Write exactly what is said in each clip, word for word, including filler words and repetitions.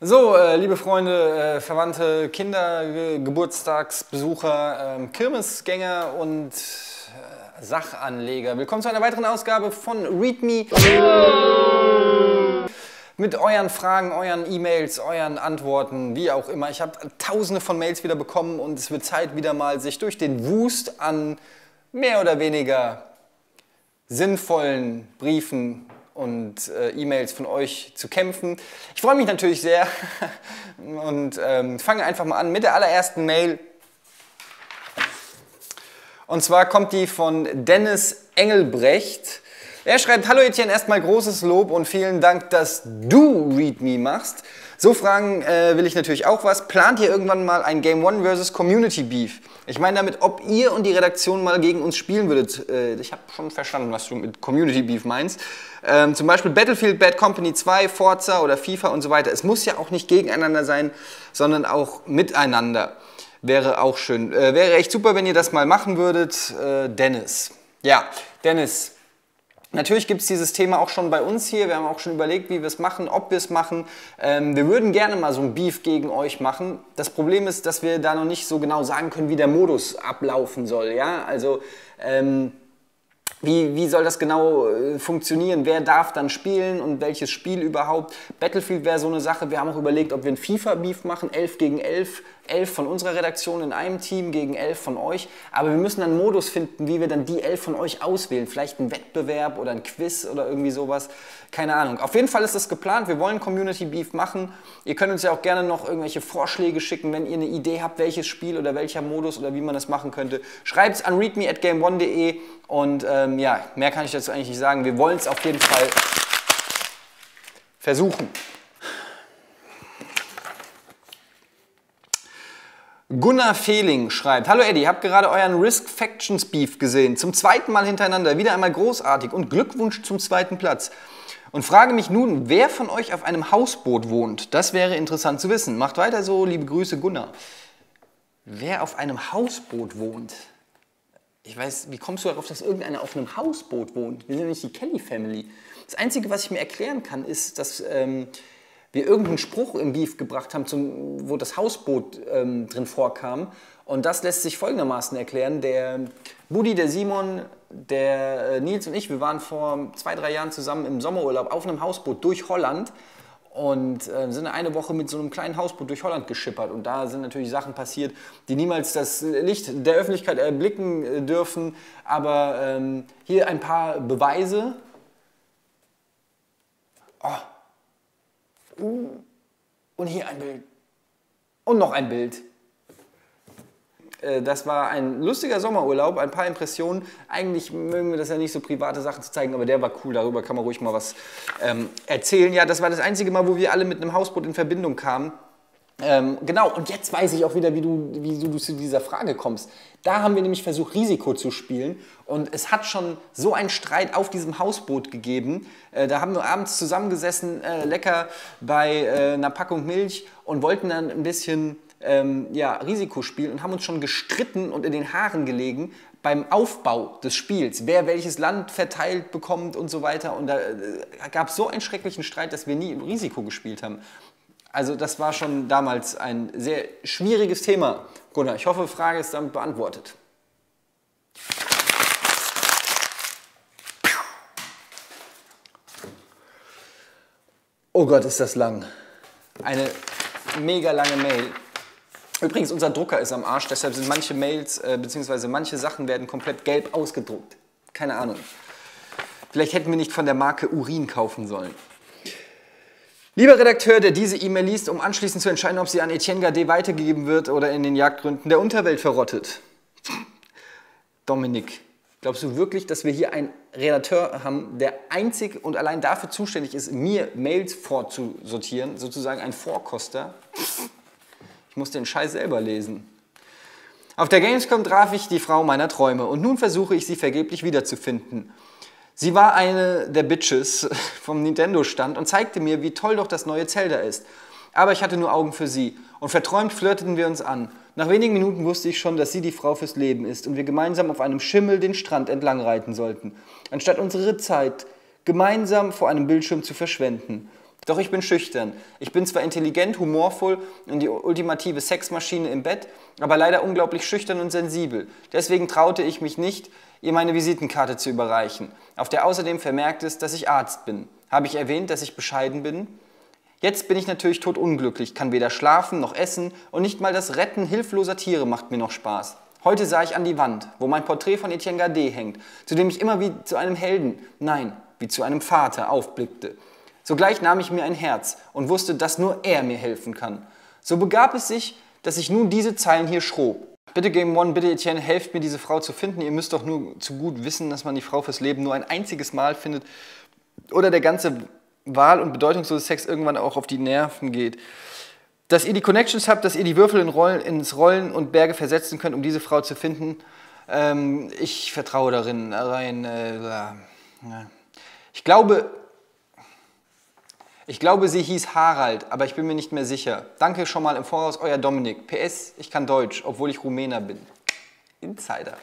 So, äh, liebe Freunde, äh, Verwandte, Kinder, Ge Geburtstagsbesucher, äh, Kirmesgänger und äh, Sachanleger. Willkommen zu einer weiteren Ausgabe von ReadMe. Mit euren Fragen, euren E-Mails, euren Antworten, wie auch immer. Ich habe tausende von Mails wieder bekommen und es wird Zeit wieder mal, sich durch den Wust an mehr oder weniger sinnvollen Briefen und äh, E-Mails von euch zu kämpfen. Ich freue mich natürlich sehr und ähm, fange einfach mal an mit der allerersten Mail. Und zwar kommt die von Dennis Engelbrecht. Er schreibt: Hallo Etienne, erstmal großes Lob und vielen Dank, dass du ReadMe machst. So fragen äh, will ich natürlich auch was. Plant ihr irgendwann mal ein Game One versus Community Beef? Ich meine damit, ob ihr und die Redaktion mal gegen uns spielen würdet. Äh, ich habe schon verstanden, was du mit Community Beef meinst. Ähm, zum Beispiel Battlefield, Bad Company zwei, Forza oder FIFA und so weiter. Es muss ja auch nicht gegeneinander sein, sondern auch miteinander. Wäre auch schön. Äh, wäre echt super, wenn ihr das mal machen würdet. Äh, Dennis. Ja, Dennis. Natürlich gibt es dieses Thema auch schon bei uns hier. Wir haben auch schon überlegt, wie wir es machen, ob wir es machen. Ähm, wir würden gerne mal so ein Beef gegen euch machen. Das Problem ist, dass wir da noch nicht so genau sagen können, wie der Modus ablaufen soll. Ja? Also ähm, wie, wie soll das genau äh, funktionieren? Wer darf dann spielen und welches Spiel überhaupt? Battlefield wäre so eine Sache. Wir haben auch überlegt, ob wir ein FIFA-Beef machen, elf gegen elf. elf von unserer Redaktion in einem Team gegen elf von euch. Aber wir müssen einen Modus finden, wie wir dann die elf von euch auswählen. Vielleicht ein Wettbewerb oder ein Quiz oder irgendwie sowas. Keine Ahnung. Auf jeden Fall ist das geplant. Wir wollen Community Beef machen. Ihr könnt uns ja auch gerne noch irgendwelche Vorschläge schicken, wenn ihr eine Idee habt, welches Spiel oder welcher Modus oder wie man das machen könnte. Schreibt es an readme at game one punkt de und ähm, ja, mehr kann ich dazu eigentlich nicht sagen. Wir wollen es auf jeden Fall versuchen. Gunnar Fehling schreibt: Hallo Eddie, habt gerade euren Risk Factions Beef gesehen. Zum zweiten Mal hintereinander, wieder einmal großartig und Glückwunsch zum zweiten Platz. Und frage mich nun, wer von euch auf einem Hausboot wohnt? Das wäre interessant zu wissen. Macht weiter so, liebe Grüße, Gunnar. Wer auf einem Hausboot wohnt? Ich weiß, wie kommst du darauf, dass irgendeiner auf einem Hausboot wohnt? Wir sind nicht die Kelly Family. Das Einzige, was ich mir erklären kann, ist, dass ähm, wir irgendeinen Spruch im Beef gebracht haben, zum, wo das Hausboot ähm, drin vorkam. Und das lässt sich folgendermaßen erklären. Der Budi, der Simon, der äh, Nils und ich, wir waren vor zwei, drei Jahren zusammen im Sommerurlaub auf einem Hausboot durch Holland und äh, sind eine Woche mit so einem kleinen Hausboot durch Holland geschippert. Und da sind natürlich Sachen passiert, die niemals das Licht der Öffentlichkeit erblicken äh, dürfen. Aber ähm, hier ein paar Beweise. Oh. Und hier ein Bild. Und noch ein Bild. Das war ein lustiger Sommerurlaub, ein paar Impressionen. Eigentlich mögen wir das ja nicht so, private Sachen zu zeigen, aber der war cool, darüber kann man ruhig mal was ähm, erzählen. Ja, das war das einzige Mal, wo wir alle mit einem Hausboot in Verbindung kamen. Ähm, genau, und jetzt weiß ich auch wieder, wie du, wie du zu dieser Frage kommst. Da haben wir nämlich versucht, Risiko zu spielen. Und es hat schon so einen Streit auf diesem Hausboot gegeben. Äh, da haben wir abends zusammengesessen, äh, lecker bei äh, einer Packung Milch und wollten dann ein bisschen ähm, ja, Risiko spielen und haben uns schon gestritten und in den Haaren gelegen beim Aufbau des Spiels, wer welches Land verteilt bekommt und so weiter. Und da äh, gab es so einen schrecklichen Streit, dass wir nie Risiko gespielt haben. Also das war schon damals ein sehr schwieriges Thema. Gunnar, ich hoffe, die Frage ist damit beantwortet. Oh Gott, ist das lang. Eine mega lange Mail. Übrigens, unser Drucker ist am Arsch, deshalb sind manche Mails, äh, beziehungsweise manche Sachen werden komplett gelb ausgedruckt. Keine Ahnung. Vielleicht hätten wir nicht von der Marke Urin kaufen sollen. Lieber Redakteur, der diese E-Mail liest, um anschließend zu entscheiden, ob sie an Etienne Gade weitergegeben wird oder in den Jagdgründen der Unterwelt verrottet. Dominik, glaubst du wirklich, dass wir hier einen Redakteur haben, der einzig und allein dafür zuständig ist, mir Mails vorzusortieren, sozusagen ein Vorkoster? Ich muss den Scheiß selber lesen. Auf der Gamescom traf ich die Frau meiner Träume und nun versuche ich sie vergeblich wiederzufinden. Sie war eine der Bitches vom Nintendo-Stand und zeigte mir, wie toll doch das neue Zelda ist. Aber ich hatte nur Augen für sie und verträumt flirteten wir uns an. Nach wenigen Minuten wusste ich schon, dass sie die Frau fürs Leben ist und wir gemeinsam auf einem Schimmel den Strand entlang reiten sollten, anstatt unsere Zeit gemeinsam vor einem Bildschirm zu verschwenden. Doch ich bin schüchtern. Ich bin zwar intelligent, humorvoll und die ultimative Sexmaschine im Bett, aber leider unglaublich schüchtern und sensibel. Deswegen traute ich mich nicht, ihr meine Visitenkarte zu überreichen, auf der außerdem vermerkt ist, dass ich Arzt bin. Habe ich erwähnt, dass ich bescheiden bin? Jetzt bin ich natürlich totunglücklich, kann weder schlafen noch essen und nicht mal das Retten hilfloser Tiere macht mir noch Spaß. Heute sah ich an die Wand, wo mein Porträt von Etienne Gardet hängt, zu dem ich immer wie zu einem Helden, nein, wie zu einem Vater aufblickte. Sogleich nahm ich mir ein Herz und wusste, dass nur er mir helfen kann. So begab es sich, dass ich nun diese Zeilen hier schrob. Bitte Game One, bitte Etienne, helft mir diese Frau zu finden. Ihr müsst doch nur zu gut wissen, dass man die Frau fürs Leben nur ein einziges Mal findet oder der ganze wahl- und bedeutungslose Sex irgendwann auch auf die Nerven geht. Dass ihr die Connections habt, dass ihr die Würfel in Rollen, ins Rollen und Berge versetzen könnt, um diese Frau zu finden. Ähm, ich vertraue darin. Rein, äh, ja. Ich glaube... Ich glaube, sie hieß Harald, aber ich bin mir nicht mehr sicher. Danke schon mal im Voraus, euer Dominik. P S, ich kann Deutsch, obwohl ich Rumäner bin. Insider.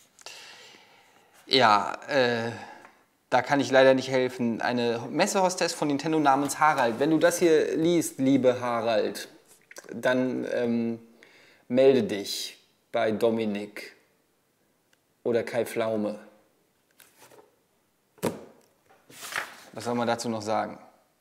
Ja, äh, da kann ich leider nicht helfen. Eine Messehostess von Nintendo namens Harald. Wenn du das hier liest, liebe Harald, dann ähm, melde dich bei Dominik oder Kai Pflaume. Was soll man dazu noch sagen?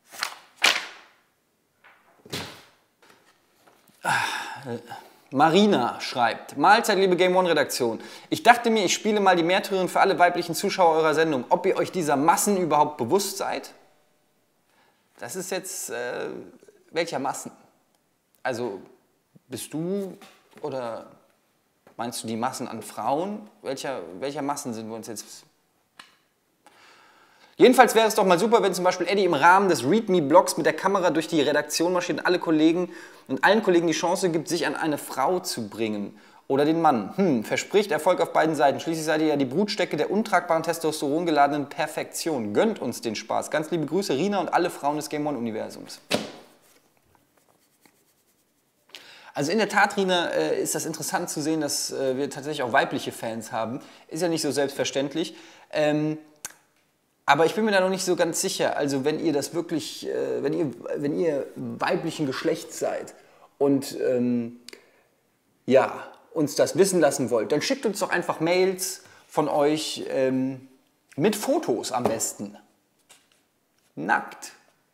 Marina schreibt, Mahlzeit, liebe Game One Redaktion. Ich dachte mir, ich spiele mal die Märtyrerin für alle weiblichen Zuschauer eurer Sendung. Ob ihr euch dieser Massen überhaupt bewusst seid? Das ist jetzt, äh, welcher Massen? Also, bist du oder meinst du die Massen an Frauen? Welcher, welcher Massen sind wir uns jetzt... Jedenfalls wäre es doch mal super, wenn zum Beispiel Eddie im Rahmen des ReadMe-Blogs mit der Kamera durch die Redaktion marschiert und alle Kollegen und allen Kollegen die Chance gibt, sich an eine Frau zu bringen. Oder den Mann. Hm, verspricht Erfolg auf beiden Seiten. Schließlich seid ihr ja die Brutstätte der untragbaren, testosterongeladenen Perfektion. Gönnt uns den Spaß. Ganz liebe Grüße, Rina und alle Frauen des Game One-Universums. Also in der Tat, Rina, äh, ist das interessant zu sehen, dass äh, wir tatsächlich auch weibliche Fans haben. Ist ja nicht so selbstverständlich. Ähm, Aber ich bin mir da noch nicht so ganz sicher. Also wenn ihr das wirklich, äh, wenn ihr, wenn ihr weiblichen Geschlechts seid und ähm, ja, uns das wissen lassen wollt, dann schickt uns doch einfach Mails von euch ähm, mit Fotos am besten. Nackt.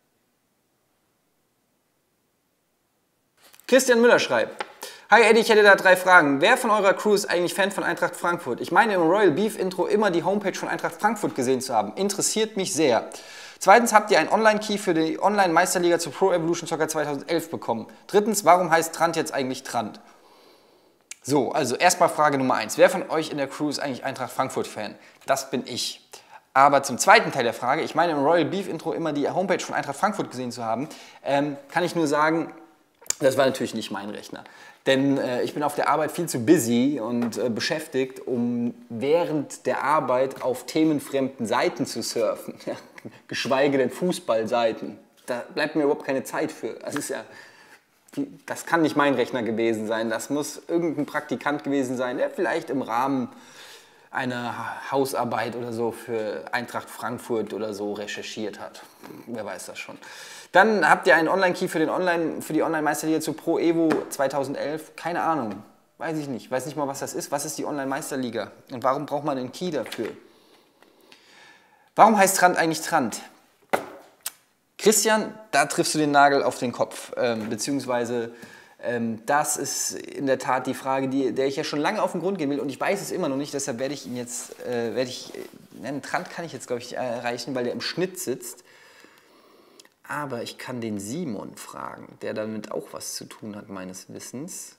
Christian Müller schreibt, hi Eddie, ich hätte da drei Fragen. Wer von eurer Crew ist eigentlich Fan von Eintracht Frankfurt? Ich meine im Royal Beef Intro immer die Homepage von Eintracht Frankfurt gesehen zu haben. Interessiert mich sehr. Zweitens, habt ihr einen Online-Key für die Online-Meisterliga zu Pro Evolution Soccer zweitausendelf bekommen? Drittens, warum heißt Trant jetzt eigentlich Trant? So, also erstmal Frage Nummer eins. Wer von euch in der Crew ist eigentlich Eintracht Frankfurt-Fan? Das bin ich. Aber zum zweiten Teil der Frage, ich meine im Royal Beef Intro immer die Homepage von Eintracht Frankfurt gesehen zu haben, ähm, kann ich nur sagen, das war natürlich nicht mein Rechner. Denn äh, ich bin auf der Arbeit viel zu busy und äh, beschäftigt, um während der Arbeit auf themenfremden Seiten zu surfen. Ja, geschweige denn Fußballseiten. Da bleibt mir überhaupt keine Zeit für. Das ist ja, das kann nicht mein Rechner gewesen sein. Das muss irgendein Praktikant gewesen sein, der vielleicht im Rahmen einer Hausarbeit oder so für Eintracht Frankfurt oder so recherchiert hat. Wer weiß das schon. Dann habt ihr einen Online-Key für, den Online, für die Online-Meisterliga zu Pro Evo zweitausendelf. Keine Ahnung, weiß ich nicht. Weiß nicht mal, was das ist. Was ist die Online-Meisterliga? Und warum braucht man einen Key dafür? Warum heißt Trant eigentlich Trant? Christian, da triffst du den Nagel auf den Kopf. Ähm, beziehungsweise, ähm, das ist in der Tat die Frage, die, der ich ja schon lange auf den Grund gehen will. Und ich weiß es immer noch nicht, deshalb werde ich ihn jetzt, äh, werde ich, äh, einen Trant kann ich jetzt, glaube ich, erreichen, weil der im Schnitt sitzt. Aber ich kann den Simon fragen, der damit auch was zu tun hat, meines Wissens.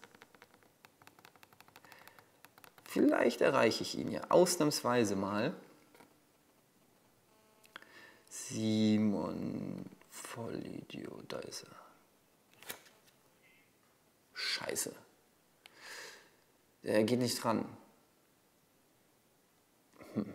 Vielleicht erreiche ich ihn ja ausnahmsweise mal. Simon, Vollidiot, da ist er. Scheiße. Er geht nicht dran. Hm.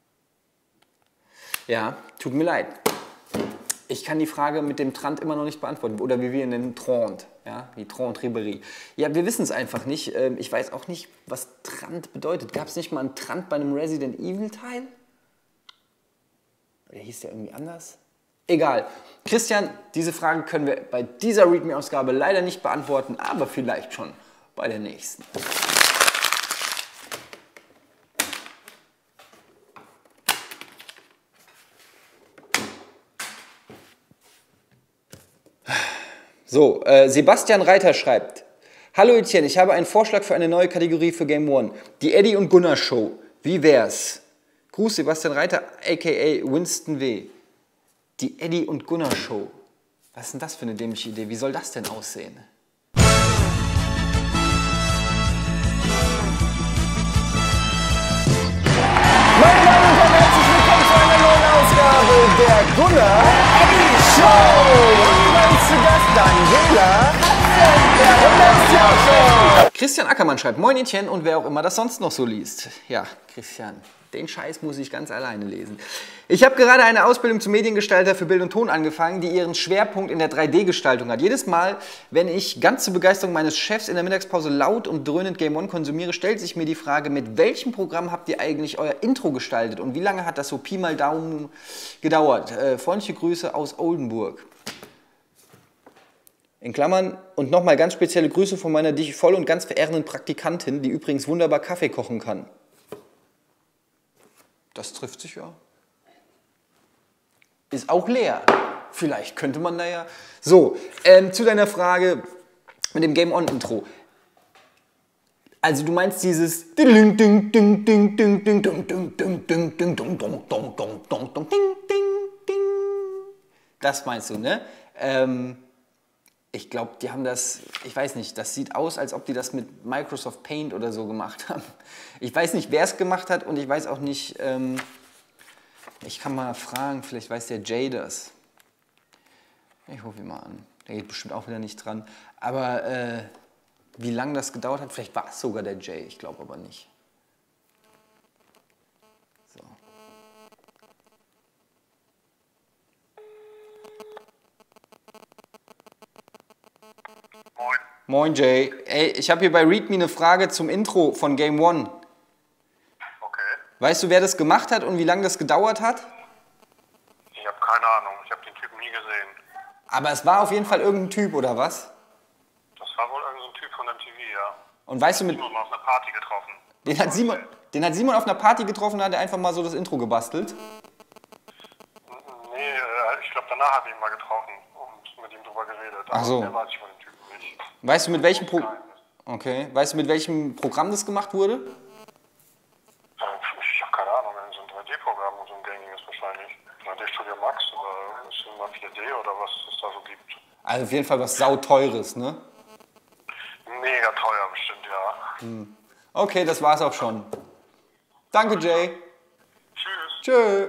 Ja, tut mir leid. Ich kann die Frage mit dem Trant immer noch nicht beantworten. Oder wie wir ihn nennen, Trant. Ja, wie Trant Ribéry. Ja, wir wissen es einfach nicht. Ich weiß auch nicht, was Trant bedeutet. Gab es nicht mal einen Trant bei einem Resident Evil Teil? Der hieß ja irgendwie anders. Egal. Christian, diese Frage können wir bei dieser README-Ausgabe leider nicht beantworten, aber vielleicht schon bei der nächsten. So, äh, Sebastian Reiter schreibt: Hallo Etienne, ich habe einen Vorschlag für eine neue Kategorie für Game One. Die Eddie und Gunnar Show. Wie wär's? Gruß Sebastian Reiter, aka Winston W. Die Eddie und Gunnar Show. Was ist denn das für eine dämliche Idee? Wie soll das denn aussehen? Meine Damen und Herren, herzlich willkommen zu einer neuen Ausgabe der Gunnar Eddie Show. Und bei uns zu Gast Daniela. Christian Ackermann schreibt: Moin Etienne und wer auch immer das sonst noch so liest. Ja, Christian, den Scheiß muss ich ganz alleine lesen. Ich habe gerade eine Ausbildung zum Mediengestalter für Bild und Ton angefangen, die ihren Schwerpunkt in der drei D-Gestaltung hat. Jedes Mal, wenn ich ganz zur Begeisterung meines Chefs in der Mittagspause laut und dröhnend Game One konsumiere, stellt sich mir die Frage, mit welchem Programm habt ihr eigentlich euer Intro gestaltet und wie lange hat das so Pi mal Daumen gedauert? Äh, freundliche Grüße aus Oldenburg. In Klammern, und nochmal ganz spezielle Grüße von meiner dich voll und ganz verehrenden Praktikantin, die übrigens wunderbar Kaffee kochen kann. Das trifft sich ja. Ist auch leer. Vielleicht könnte man da ja... So, ähm, zu deiner Frage mit dem Game On Intro. Also du meinst dieses... Das meinst du, ne? Ähm... Ich glaube, die haben das, ich weiß nicht, das sieht aus, als ob die das mit Microsoft Paint oder so gemacht haben. Ich weiß nicht, wer es gemacht hat und ich weiß auch nicht, ähm, ich kann mal fragen, vielleicht weiß der Jay das. Ich rufe ihn mal an, der geht bestimmt auch wieder nicht dran. Aber äh, wie lange das gedauert hat, vielleicht war es sogar der Jay, ich glaube aber nicht. So. Moin. Moin Jay. Ey, ich habe hier bei README eine Frage zum Intro von Game One. Okay. Weißt du, wer das gemacht hat und wie lange das gedauert hat? Ich habe keine Ahnung, ich habe den Typen nie gesehen. Aber es war auf jeden Fall irgendein Typ, oder was? Das war wohl irgendein so Typ von M T V, ja. Und weißt du, mit, Ich habe ihn mal auf einer Party getroffen. den hat, Simon, den hat Simon auf einer Party getroffen und hat er einfach mal so das Intro gebastelt. Nee, äh, ich glaube danach habe ich ihn mal getroffen und mit ihm drüber geredet. Ach so. Aber mehr weiß ich von dem Typen nicht. Weißt du, mit welchem Pro Geheimnis. okay. Weißt du, mit welchem Programm das gemacht wurde? Äh, Ich habe keine Ahnung, so ein drei D-Programm und so ein gängiges wahrscheinlich. drei D Studio Max oder Cinema vier D oder was es da so gibt. Also auf jeden Fall was sauteures, ne? Mega teuer bestimmt, ja. Okay, das war's auch schon. Danke, Jay. Tschüss. Tschö.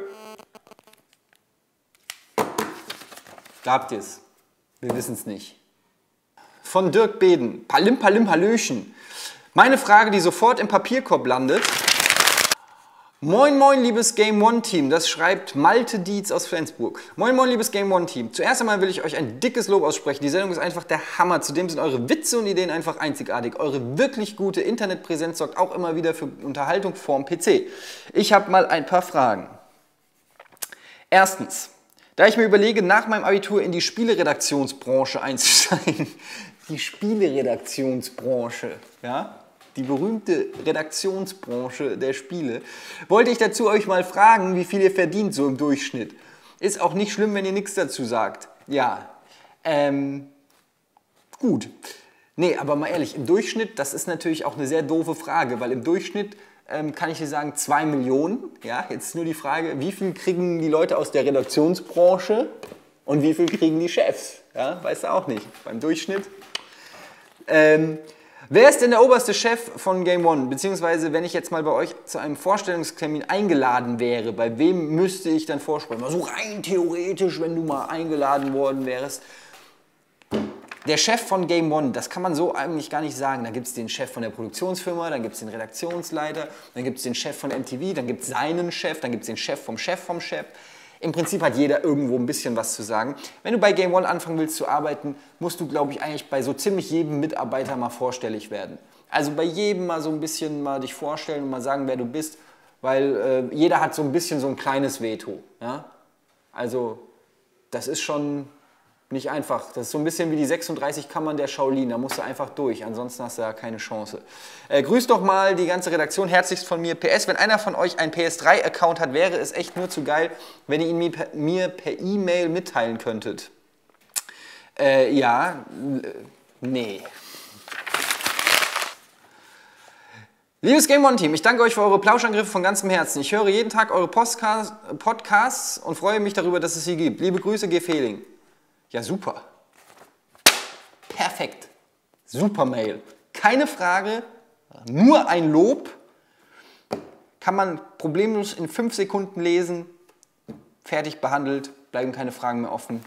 Da habt ihr's. Wir wissen's nicht. Von Dirk Beden. Palim, palim, hallöchen. Meine Frage, die sofort im Papierkorb landet. Moin, moin, liebes Game One Team. Das schreibt Malte Dietz aus Flensburg. Moin, moin, liebes Game One Team. Zuerst einmal will ich euch ein dickes Lob aussprechen. Die Sendung ist einfach der Hammer. Zudem sind eure Witze und Ideen einfach einzigartig. Eure wirklich gute Internetpräsenz sorgt auch immer wieder für Unterhaltung vorm P C. Ich habe mal ein paar Fragen. Erstens, da ich mir überlege, nach meinem Abitur in die Spieleredaktionsbranche einzusteigen. Die Spieleredaktionsbranche, ja? Die berühmte Redaktionsbranche der Spiele, wollte ich dazu euch mal fragen, wie viel ihr verdient so im Durchschnitt. Ist auch nicht schlimm, wenn ihr nichts dazu sagt. Ja, ähm, gut. Nee, aber mal ehrlich, im Durchschnitt, das ist natürlich auch eine sehr doofe Frage, weil im Durchschnitt ähm, kann ich dir sagen, zwei Millionen. Ja, jetzt nur die Frage, wie viel kriegen die Leute aus der Redaktionsbranche und wie viel kriegen die Chefs? Ja, weißt du auch nicht. Beim Durchschnitt. Ähm, Wer ist denn der oberste Chef von Game One? Beziehungsweise, wenn ich jetzt mal bei euch zu einem Vorstellungstermin eingeladen wäre, bei wem müsste ich dann vorsprechen? Mal so rein theoretisch, wenn du mal eingeladen worden wärst. Der Chef von Game One, das kann man so eigentlich gar nicht sagen. Da gibt es den Chef von der Produktionsfirma, dann gibt es den Redaktionsleiter, dann gibt es den Chef von M T V, dann gibt es seinen Chef, dann gibt es den Chef vom Chef vom Chef. Im Prinzip hat jeder irgendwo ein bisschen was zu sagen. Wenn du bei Game One anfangen willst zu arbeiten, musst du, glaube ich, eigentlich bei so ziemlich jedem Mitarbeiter mal vorstellig werden. Also bei jedem mal so ein bisschen mal dich vorstellen und mal sagen, wer du bist, weil äh, jeder hat so ein bisschen so ein kleines Veto. Ja? Also das ist schon nicht einfach. Das ist so ein bisschen wie die sechsunddreißig Kammern der Shaolin. Da musst du einfach durch, ansonsten hast du ja keine Chance. Äh, grüßt doch mal die ganze Redaktion. Herzlichst von mir. P S, wenn einer von euch ein P S drei Account hat, wäre es echt nur zu geil, wenn ihr ihn mir per, mir per E-Mail mitteilen könntet. Äh, ja, nee. Liebes Game One Team, ich danke euch für eure Plauschangriffe von ganzem Herzen. Ich höre jeden Tag eure Postcast, Podcasts und freue mich darüber, dass es sie gibt. Liebe Grüße, G. Fehling. Ja, super. Perfekt. Super Mail. Keine Frage, nur ein Lob. Kann man problemlos in fünf Sekunden lesen. Fertig behandelt, bleiben keine Fragen mehr offen.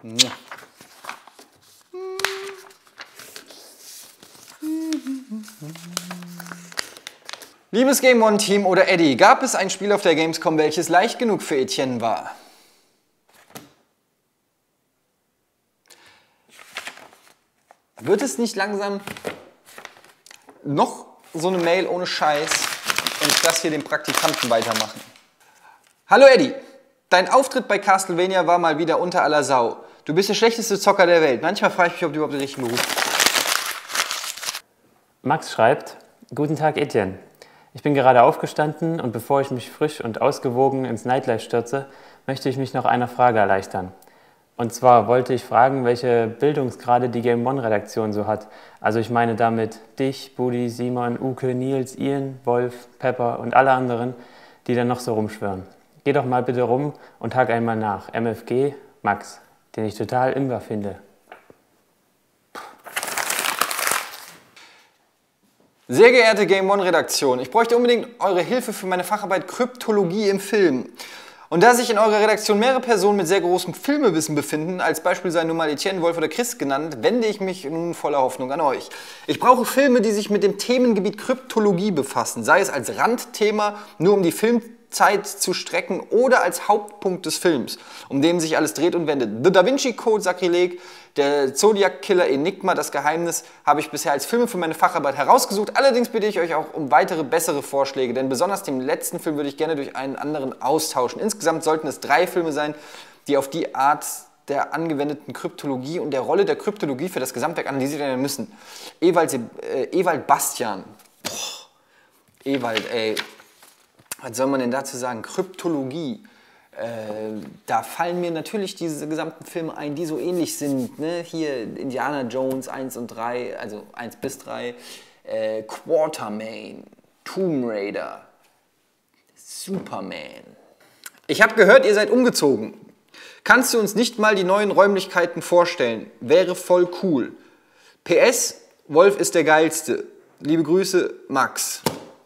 Liebes Game One Team oder Eddie, gab es ein Spiel auf der Gamescom, welches leicht genug für Etienne war? Wird es nicht langsam noch so eine Mail ohne Scheiß und das hier dem Praktikanten weitermachen? Hallo Eddie, dein Auftritt bei Castlevania war mal wieder unter aller Sau. Du bist der schlechteste Zocker der Welt. Manchmal frage ich mich, ob du überhaupt den richtigen Beruf hast. Max schreibt, guten Tag Etienne. Ich bin gerade aufgestanden und bevor ich mich frisch und ausgewogen ins Nightlife stürze, möchte ich mich noch einer Frage erleichtern. Und zwar wollte ich fragen, welche Bildungsgrade die Game One Redaktion so hat. Also ich meine damit dich, Budi, Simon, Uke, Nils, Ian, Wolf, Pepper und alle anderen, die da noch so rumschwirren. Geh doch mal bitte rum und hak einmal nach. M F G, Max, den ich total imber finde. Sehr geehrte Game One Redaktion, ich bräuchte unbedingt eure Hilfe für meine Facharbeit Kryptologie im Film. Und da sich in eurer Redaktion mehrere Personen mit sehr großem Filmewissen befinden, als Beispiel seien nun mal Etienne, Wolf oder Chris genannt, wende ich mich nun voller Hoffnung an euch. Ich brauche Filme, die sich mit dem Themengebiet Kryptologie befassen, sei es als Randthema, nur um die Filmzeit zu strecken oder als Hauptpunkt des Films, um den sich alles dreht und wendet. The Da Vinci Code, Sakrileg, der Zodiac Killer, Enigma, das Geheimnis, habe ich bisher als Filme für meine Facharbeit herausgesucht. Allerdings bitte ich euch auch um weitere, bessere Vorschläge, denn besonders den letzten Film würde ich gerne durch einen anderen austauschen. Insgesamt sollten es drei Filme sein, die auf die Art der angewendeten Kryptologie und der Rolle der Kryptologie für das Gesamtwerk analysiert werden müssen. Ewald, äh, Ewald Bastian. Boah. Ewald, ey. Was soll man denn dazu sagen? Kryptologie. Äh, da fallen mir natürlich diese gesamten Filme ein, die so ähnlich sind. Ne? Hier Indiana Jones eins und drei, also eins bis drei, äh, Quatermain, Tomb Raider, Superman. Ich habe gehört, ihr seid umgezogen. Kannst du uns nicht mal die neuen Räumlichkeiten vorstellen? Wäre voll cool. P S, Wolf ist der Geilste. Liebe Grüße, Max.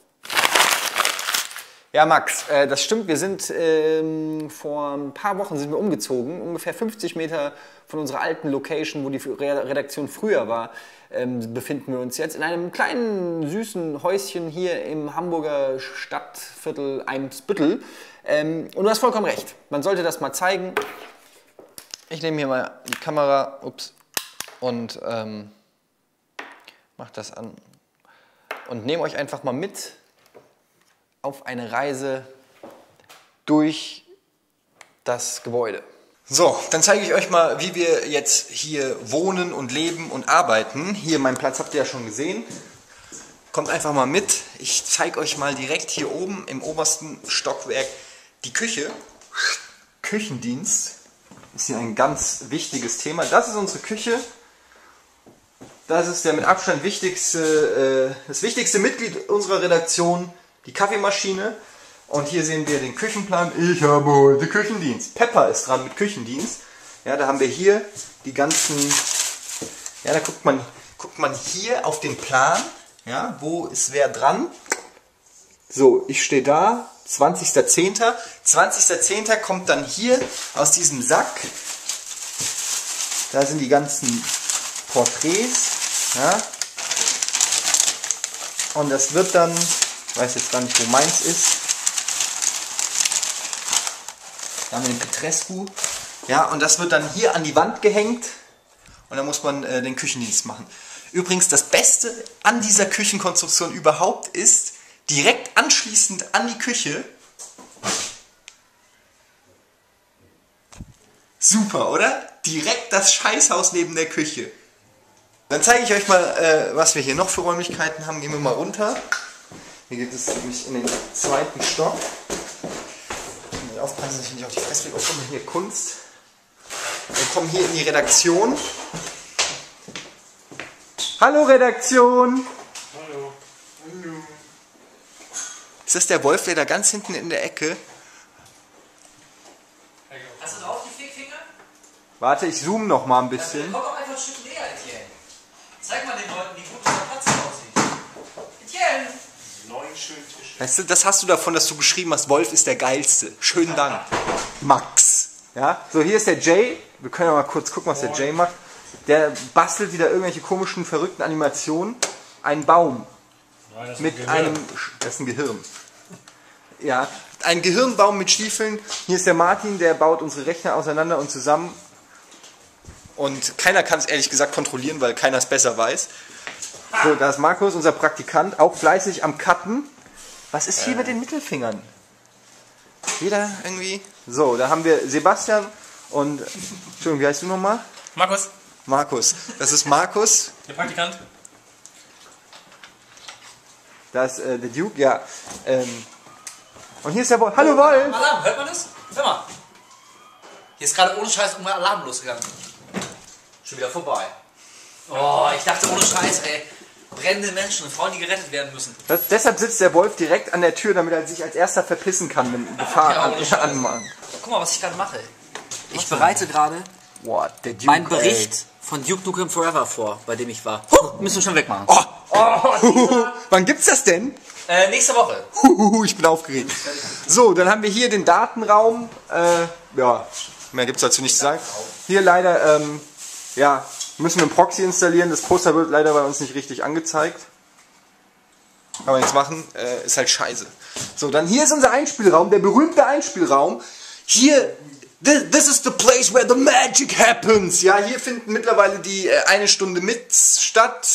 Ja, Max, äh, das stimmt. Wir sind ähm, vor ein paar Wochen sind wir umgezogen. Ungefähr fünfzig Meter von unserer alten Location, wo die Redaktion früher war, ähm, befinden wir uns jetzt in einem kleinen, süßen Häuschen hier im Hamburger Stadtviertel Eimsbüttel. Ähm, und du hast vollkommen recht. Man sollte das mal zeigen. Ich nehme hier mal die Kamera ups, und ähm, mache das an und nehme euch einfach mal mit auf eine Reise durch das Gebäude. So, dann zeige ich euch mal, wie wir jetzt hier wohnen und leben und arbeiten. Hier meinen Platz habt ihr ja schon gesehen. Kommt einfach mal mit. Ich zeige euch mal direkt hier oben im obersten Stockwerk die Küche. Küchendienst ist hier ein ganz wichtiges Thema. Das ist unsere Küche. Das ist der mit Abstand wichtigste, äh, das wichtigste Mitglied unserer Redaktion. Die Kaffeemaschine und hier sehen wir den Küchenplan. Ich habe heute Küchendienst. Pepper ist dran mit Küchendienst. Ja, da haben wir hier die ganzen. Ja, da guckt man, guckt man hier auf den Plan. Ja, wo ist wer dran? So, ich stehe da. zwanzigster zehnter zwanzigster zehnter kommt dann hier aus diesem Sack. Da sind die ganzen Porträts. Ja. Und das wird dann. Ich weiß jetzt gar nicht, wo meins ist. Da haben wir den Petrescu. Ja, und das wird dann hier an die Wand gehängt. Und dann muss man äh, den Küchendienst machen. Übrigens, das Beste an dieser Küchenkonstruktion überhaupt ist, direkt anschließend an die Küche Super, oder? Direkt das Scheißhaus neben der Küche. Dann zeige ich euch mal, äh, was wir hier noch für Räumlichkeiten haben. Gehen wir mal runter. Hier geht es nämlich in den zweiten Stock. Ich muss aufpassen, dass ich nicht auf die Fresse kriege. Oh, guck mal hier, Kunst. Wir kommen hier in die Redaktion. Hallo Redaktion! Hallo. Hallo. Ist das der Wolf, der da ganz hinten in der Ecke? Hast du drauf die Fickfinger? Warte, ich zoome noch mal ein bisschen. Komm doch einfach ein Stück näher, Etienne. Zeig mal den Leuten, wie gut unser Platz aussieht. Etienne! Neun schönen Tische. Weißt du, das hast du davon, dass du geschrieben hast, Wolf ist der Geilste. Schönen Dank. Max. Ja, so hier ist der Jay. Wir können ja mal kurz gucken, was der Jay macht. Der bastelt wieder irgendwelche komischen, verrückten Animationen. Ein Baum. Ja, das Mit ist ein einem... Das ist ein Gehirn. Ja, ein Gehirnbaum mit Stiefeln. Hier ist der Martin, der baut unsere Rechner auseinander und zusammen. Und keiner kann es ehrlich gesagt kontrollieren, weil keiner es besser weiß. So, da ist Markus, unser Praktikant, auch fleißig am Cutten. Was ist hier äh. mit den Mittelfingern? Jeder irgendwie... So, da haben wir Sebastian und... Entschuldigung, wie heißt du nochmal? Markus, Markus. Das ist Markus. der Praktikant. Da ist äh, der Duke, ja. Ähm, und hier ist der Wolf. Hallo Wolf! Alarm, hört man das? Hör mal. Hier ist gerade ohne Scheiß um Alarm losgegangen. Schon wieder vorbei. Oh, ich dachte ohne Scheiß, ey. Brennende Menschen, Frauen, die gerettet werden müssen. Das, deshalb sitzt der Wolf direkt an der Tür, damit er sich als erster verpissen kann, wenn Gefahr Ja, an, ohne Scheiß. anmachen. Guck mal, was ich gerade mache. Ich bereite gerade Boah, der Duke, meinen Bericht ey. von Duke Nukem Forever vor, bei dem ich war. Huh, müssen wir schon wegmachen. Oh, oh, wann gibt's das denn? Äh, nächste Woche. Huhuhu, ich bin aufgeregt. So, dann haben wir hier den Datenraum. Äh, ja, mehr gibt's dazu nicht zu sagen. Hier leider, ähm, ja, müssen wir ein Proxy installieren. Das Poster wird leider bei uns nicht richtig angezeigt. Kann man nichts machen, äh, ist halt scheiße. So, dann hier ist unser Einspielraum, der berühmte Einspielraum. Hier, this, this is the place where the magic happens. Ja, hier finden mittlerweile die äh, eine Stunde mit statt.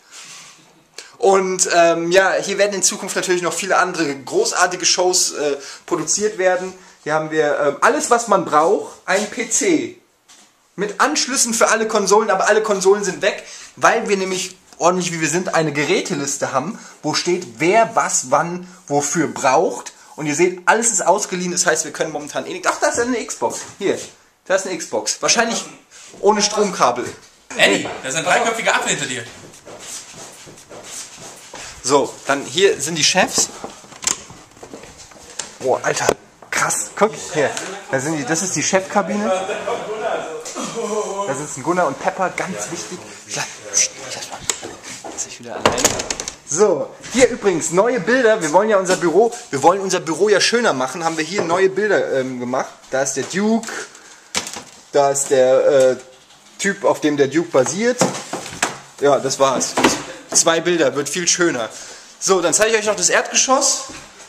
Und ähm, ja, hier werden in Zukunft natürlich noch viele andere großartige Shows äh, produziert werden. Hier haben wir ähm, alles, was man braucht. Ein P C mit Anschlüssen für alle Konsolen, aber alle Konsolen sind weg, weil wir nämlich, ordentlich wie wir sind, eine Geräteliste haben, wo steht, wer was wann wofür braucht. Und ihr seht, alles ist ausgeliehen, das heißt, wir können momentan eh nicht... Ach, da ist eine Xbox. Hier, da ist eine Xbox. Wahrscheinlich ohne Stromkabel. Eddie, da ist ein dreiköpfiger Affe hinter dir. So, dann hier sind die Chefs. Boah, Alter, krass. Guck, hier, da sind die, das ist die Chefkabine. Da sitzen Gunnar und Pepper, ganz wichtig. Lass ich wieder allein. So, hier übrigens neue Bilder. Wir wollen ja unser Büro, wir wollen unser Büro ja schöner machen. Haben wir hier neue Bilder ähm, gemacht. Da ist der Duke. Da ist der äh, Typ, auf dem der Duke basiert. Ja, das war's. Zwei Bilder, wird viel schöner. So, dann zeige ich euch noch das Erdgeschoss.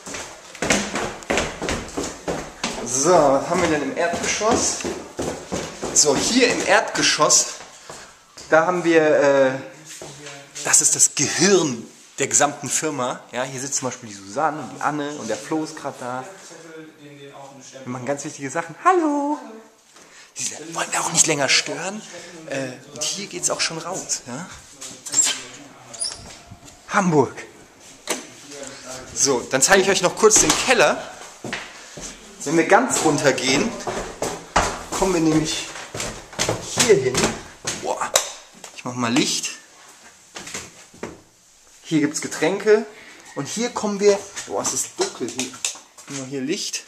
So, was haben wir denn im Erdgeschoss? So, hier im Erdgeschoss, da haben wir, äh, das ist das Gehirn der gesamten Firma. Ja, hier sitzt zum Beispiel die Susanne und die Anne und der Flo ist gerade da. Wir machen ganz wichtige Sachen. Hallo! Die wollen wir auch nicht länger stören. Äh, und hier geht es auch schon raus. Ja? Hamburg. So, dann zeige ich euch noch kurz den Keller. Wenn wir ganz runter gehen, kommen wir nämlich hier hin. Boah, ich mache mal Licht. Hier gibt es Getränke. Und hier kommen wir... Boah, es ist dunkel hier. Nur hier Licht.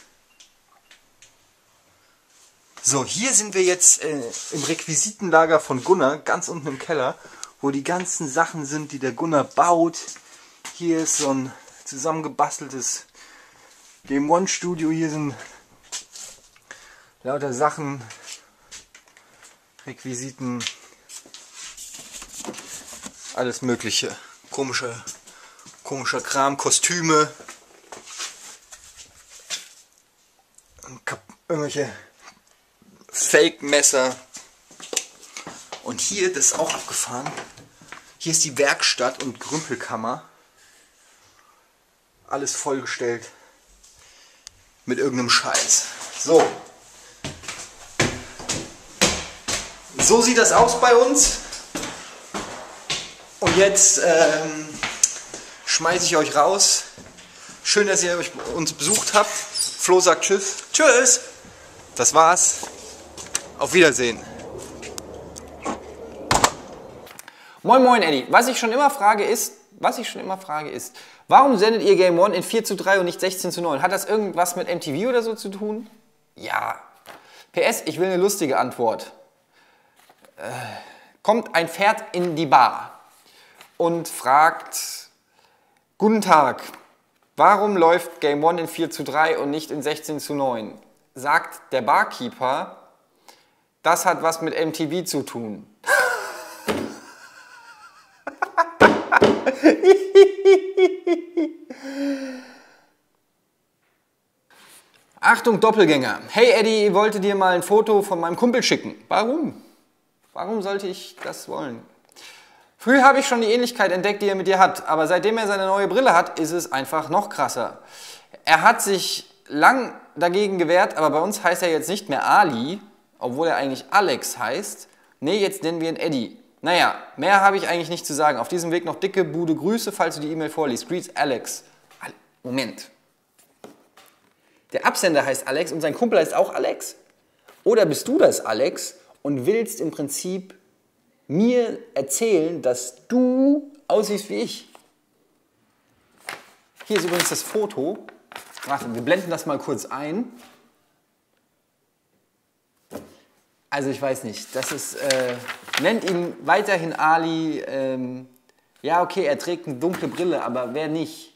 So, hier sind wir jetzt äh, im Requisitenlager von Gunnar, ganz unten im Keller, wo die ganzen Sachen sind, die der Gunnar baut. Hier ist so ein zusammengebasteltes Game One Studio. Hier sind lauter Sachen, Requisiten, alles mögliche. Komischer, komischer Kram, Kostüme, irgendwelche Fake-Messer. Und hier, das ist auch abgefahren, hier ist die Werkstatt und Grümpelkammer. Alles vollgestellt mit irgendeinem Scheiß. So. So sieht das aus bei uns. Und jetzt ähm, schmeiße ich euch raus. Schön, dass ihr uns besucht habt. Flo sagt Tschüss. Tschüss. Das war's. Auf Wiedersehen. Moin Moin Eddie. Was ich schon immer frage ist, was ich schon immer frage ist, warum sendet ihr Game One in vier zu drei und nicht sechzehn zu neun? Hat das irgendwas mit M T V oder so zu tun? Ja. P S, ich will eine lustige Antwort. Äh, kommt ein Pferd in die Bar und fragt, guten Tag, warum läuft Game One in vier zu drei und nicht in sechzehn zu neun? Sagt der Barkeeper, das hat was mit M T V zu tun. Achtung, Doppelgänger. Hey Eddie, ich wollte dir mal ein Foto von meinem Kumpel schicken. Warum? Warum sollte ich das wollen? Früher habe ich schon die Ähnlichkeit entdeckt, die er mit dir hat, aber seitdem er seine neue Brille hat, ist es einfach noch krasser. Er hat sich lang dagegen gewehrt, aber bei uns heißt er jetzt nicht mehr Ali, obwohl er eigentlich Alex heißt. Nee, jetzt nennen wir ihn Eddie. Naja, mehr habe ich eigentlich nicht zu sagen. Auf diesem Weg noch dicke Bude Grüße, falls du die E-Mail vorliest. Greets Alex. Moment. Der Absender heißt Alex und sein Kumpel heißt auch Alex? Oder bist du das, Alex, und willst im Prinzip mir erzählen, dass du aussiehst wie ich? Hier ist übrigens das Foto. Warte, wir blenden das mal kurz ein. Also ich weiß nicht, das ist, äh, nennt ihn weiterhin Ali. Ähm, ja, okay, er trägt eine dunkle Brille, aber wer nicht?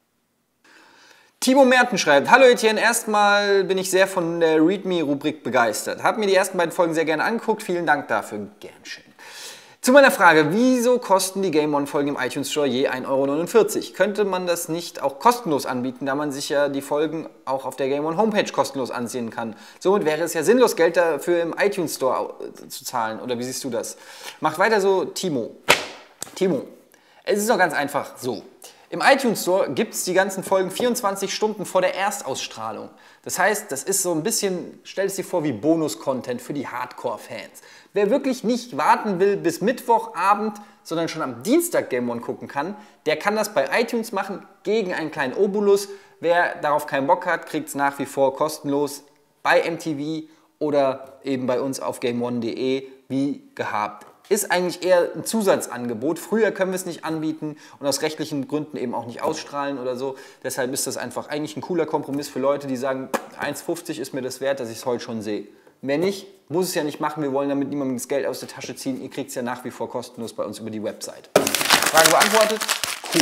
Timo Merten schreibt, hallo Etienne, erstmal bin ich sehr von der Readme-Rubrik begeistert. Hab mir die ersten beiden Folgen sehr gerne angeguckt, vielen Dank dafür, gern schön. Zu meiner Frage, wieso kosten die Game One-Folgen im iTunes Store je ein Euro neunundvierzig? Könnte man das nicht auch kostenlos anbieten, da man sich ja die Folgen auch auf der Game One Homepage kostenlos ansehen kann? Somit wäre es ja sinnlos, Geld dafür im iTunes Store zu zahlen, oder wie siehst du das? Macht weiter so, Timo. Timo, es ist doch ganz einfach so. Im iTunes Store gibt es die ganzen Folgen vierundzwanzig Stunden vor der Erstausstrahlung. Das heißt, das ist so ein bisschen, stell es dir vor, wie Bonus-Content für die Hardcore-Fans. Wer wirklich nicht warten will bis Mittwochabend, sondern schon am Dienstag Game One gucken kann, der kann das bei iTunes machen gegen einen kleinen Obolus. Wer darauf keinen Bock hat, kriegt es nach wie vor kostenlos bei M T V oder eben bei uns auf game one punkt de wie gehabt. Ist eigentlich eher ein Zusatzangebot. Früher können wir es nicht anbieten und aus rechtlichen Gründen eben auch nicht ausstrahlen oder so. Deshalb ist das einfach eigentlich ein cooler Kompromiss für Leute, die sagen, eins fünfzig ist mir das wert, dass ich es heute schon sehe. Wenn nicht, muss es ja nicht machen. Wir wollen damit niemandem das Geld aus der Tasche ziehen. Ihr kriegt es ja nach wie vor kostenlos bei uns über die Website. Frage beantwortet? Cool.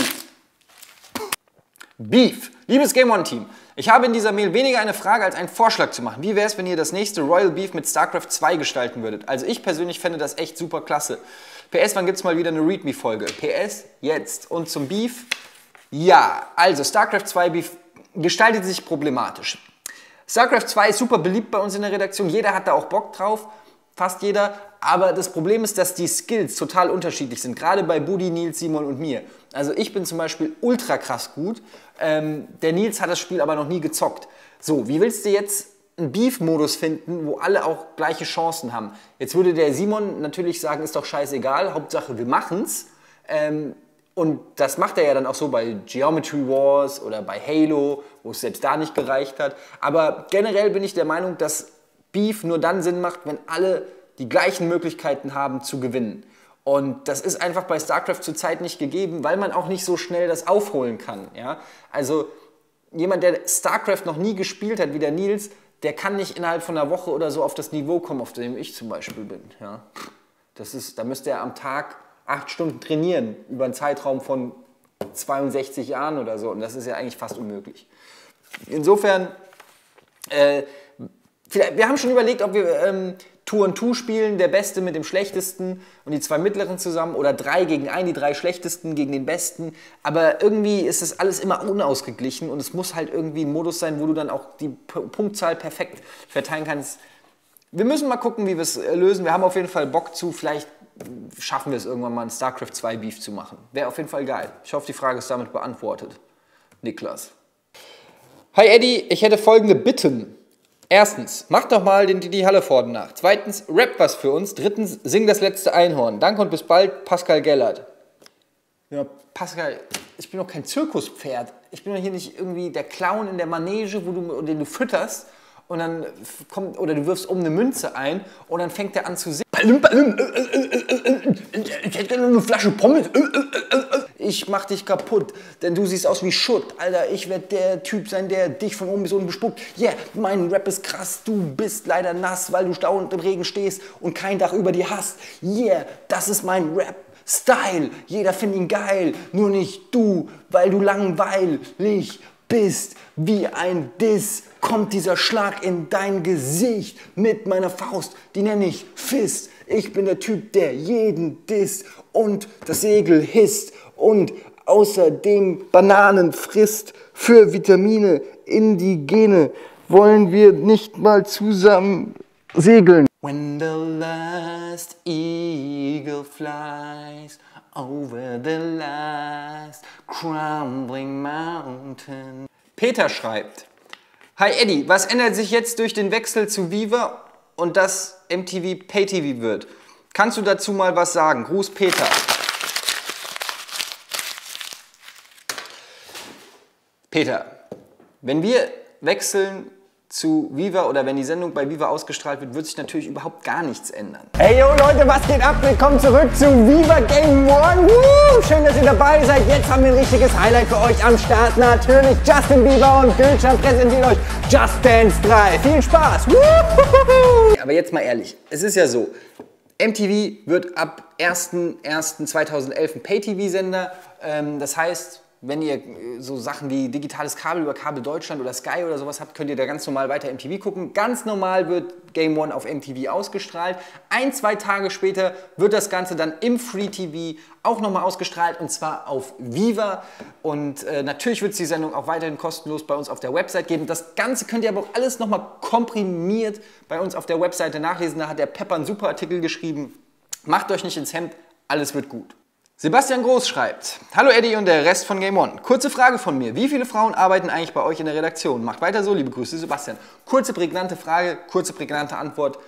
Beef. Liebes Game One Team, ich habe in dieser Mail weniger eine Frage als einen Vorschlag zu machen. Wie wäre es, wenn ihr das nächste Royal Beef mit StarCraft zwei gestalten würdet? Also ich persönlich fände das echt super klasse. P S, wann gibt es mal wieder eine Readme-Folge? P S, jetzt. Und zum Beef? Ja, also StarCraft zwei Beef gestaltet sich problematisch. StarCraft zwei ist super beliebt bei uns in der Redaktion. Jeder hat da auch Bock drauf. Fast jeder. Aber das Problem ist, dass die Skills total unterschiedlich sind. Gerade bei Budi, Nils, Simon und mir. Also ich bin zum Beispiel ultra krass gut. Ähm, der Nils hat das Spiel aber noch nie gezockt. So, wie willst du jetzt einen Beef-Modus finden, wo alle auch gleiche Chancen haben? Jetzt würde der Simon natürlich sagen, ist doch scheißegal, Hauptsache wir machen's. Ähm, und das macht er ja dann auch so bei Geometry Wars oder bei Halo, wo es selbst da nicht gereicht hat. Aber generell bin ich der Meinung, dass Beef nur dann Sinn macht, wenn alle die gleichen Möglichkeiten haben zu gewinnen. Und das ist einfach bei StarCraft zurzeit nicht gegeben, weil man auch nicht so schnell das aufholen kann. Ja? Also jemand, der StarCraft noch nie gespielt hat, wie der Nils, der kann nicht innerhalb von einer Woche oder so auf das Niveau kommen, auf dem ich zum Beispiel bin. Ja? Das ist, da müsste er am Tag acht Stunden trainieren, über einen Zeitraum von zweiundsechzig Jahren oder so. Und das ist ja eigentlich fast unmöglich. Insofern, äh, wir haben schon überlegt, ob wir ähm, Two on Two spielen, der Beste mit dem Schlechtesten und die zwei Mittleren zusammen oder drei gegen einen, die drei Schlechtesten gegen den Besten. Aber irgendwie ist das alles immer unausgeglichen und es muss halt irgendwie ein Modus sein, wo du dann auch die P Punktzahl perfekt verteilen kannst. Wir müssen mal gucken, wie wir es lösen. Wir haben auf jeden Fall Bock zu, vielleicht schaffen wir es irgendwann mal, ein StarCraft zwei Beef zu machen. Wäre auf jeden Fall geil. Ich hoffe, die Frage ist damit beantwortet. Niklas. Hi Eddie, ich hätte folgende Bitten. Erstens, mach doch mal den Didi Hallervorden nach. Zweitens, rap was für uns. Drittens, sing das letzte Einhorn. Danke und bis bald, Pascal Gellert. Ja, Pascal, ich bin doch kein Zirkuspferd. Ich bin doch hier nicht irgendwie der Clown in der Manege, wo du, den du fütterst und dann kommt, oder du wirfst um eine Münze ein und dann fängt der an zu singen. Ich hätte gerne eine Flasche Pommes. Ich mach dich kaputt, denn du siehst aus wie Schutt. Alter, ich werde der Typ sein, der dich von oben bis unten bespuckt. Yeah, mein Rap ist krass, du bist leider nass, weil du staunend im Regen stehst und kein Dach über dir hast. Yeah, das ist mein Rap. Style, jeder findet ihn geil, nur nicht du, weil du langweilig bist. Wie ein Diss kommt dieser Schlag in dein Gesicht mit meiner Faust, die nenne ich Fist. Ich bin der Typ, der jeden disst und das Segel hisst und außerdem Bananen frisst. Für Vitamine in die Gene wollen wir nicht mal zusammen segeln. When the last eagle flies over the last crumbling mountain. Peter schreibt: Hi Eddie, was ändert sich jetzt durch den Wechsel zu Viva und dass M T V Pay-T V wird? Kannst du dazu mal was sagen? Gruß Peter. Peter, wenn wir wechseln zu Viva oder wenn die Sendung bei Viva ausgestrahlt wird, wird sich natürlich überhaupt gar nichts ändern. Hey yo Leute, was geht ab? Willkommen zurück zu Viva Game One. Woo! Schön, dass ihr dabei seid. Jetzt haben wir ein richtiges Highlight für euch am Start. Natürlich Justin Bieber und Gülcan präsentieren euch Just Dance drei. Viel Spaß. Woo! Aber jetzt mal ehrlich, es ist ja so, M T V wird ab ersten ersten zweitausendelf ein Pay-T V-Sender. Ähm, das heißt, wenn ihr so Sachen wie digitales Kabel über Kabel Deutschland oder Sky oder sowas habt, könnt ihr da ganz normal weiter M T V gucken. Ganz normal wird Game One auf M T V ausgestrahlt. Ein, zwei Tage später wird das Ganze dann im Free T V auch nochmal ausgestrahlt und zwar auf Viva. Und äh, natürlich wird es die Sendung auch weiterhin kostenlos bei uns auf der Website geben. Das Ganze könnt ihr aber auch alles nochmal komprimiert bei uns auf der Webseite nachlesen. Da hat der Pepper einen super Artikel geschrieben. Macht euch nicht ins Hemd, alles wird gut. Sebastian Groß schreibt: Hallo Eddie und der Rest von Game One. Kurze Frage von mir. Wie viele Frauen arbeiten eigentlich bei euch in der Redaktion? Macht weiter so, liebe Grüße, Sebastian. Kurze, prägnante Frage, kurze, prägnante Antwort.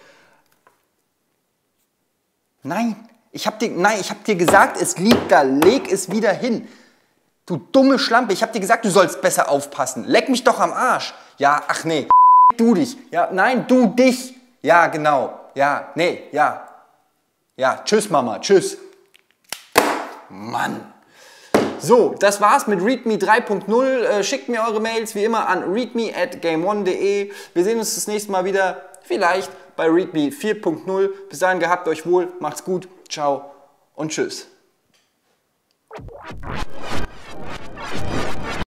Nein, ich hab dir, nein, ich hab dir gesagt, es liegt da. Leg es wieder hin. Du dumme Schlampe, ich hab dir gesagt, du sollst besser aufpassen. Leck mich doch am Arsch. Ja, ach nee. Du dich. Ja, nein, du dich. Ja, genau. Ja, nee, ja. Ja, tschüss Mama, tschüss. Mann. So, das war's mit ReadMe drei punkt null. Äh, schickt mir eure Mails wie immer an readme at game one punkt de. Wir sehen uns das nächste Mal wieder, vielleicht bei ReadMe vier punkt null. Bis dahin, gehabt euch wohl, macht's gut, ciao und tschüss.